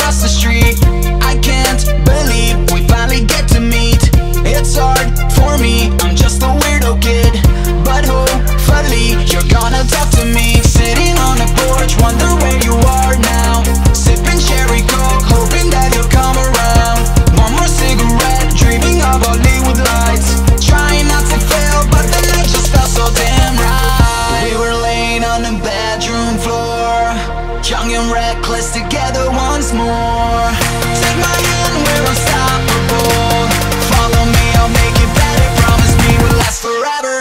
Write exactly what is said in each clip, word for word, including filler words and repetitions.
across the street. I can't believe we finally get to meet. It's hard for me, I'm just a weirdo kid, but hopefully you're gonna talk to me. Sitting on the porch, wonder where you are now. Sipping cherry coke, hoping that you'll come around. One more cigarette, dreaming of Hollywood lights. Trying not to fail, but the night just felt so damn right. We were laying on the bedroom floor, young and reckless together once more. Take my hand, we're unstoppable. Follow me, I'll make it better. Promise me we'll last forever.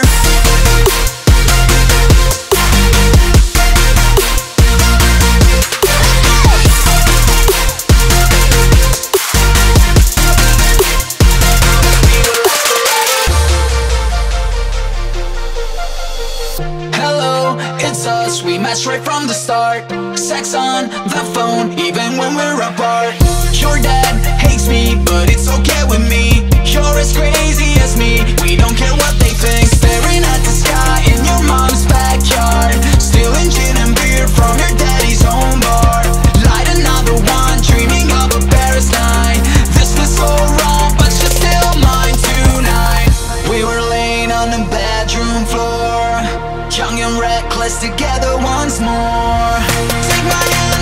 Hello, it's us, we matched right from the start. Sex on the phone, even when we're apart. Your dad hates me, but it's okay with me. You're as crazy as me, we don't care what they think. Staring at the sky in your mom's backyard, stealing gin and beer from your daddy's home bar. Light another one, dreaming of a Paris night. This was so wrong, but you're still mine tonight. We were laying on the bedroom floor, young and reckless together once more. Take my hand.